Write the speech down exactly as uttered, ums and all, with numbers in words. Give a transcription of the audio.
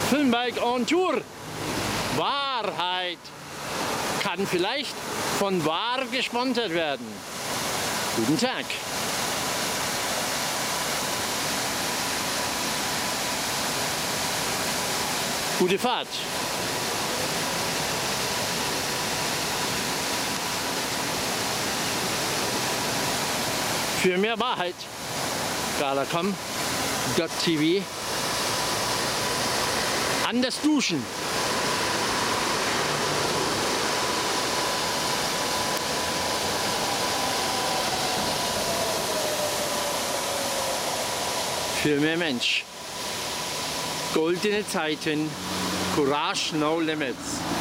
Filmbike on Tour. Wahrheit kann vielleicht von wahr gesponsert werden. Guten Tag. Gute Fahrt. Für mehr Wahrheit, galacom punkt t v. Anders duschen. Für mehr Mensch. Goldene Zeiten. Courage, no limits.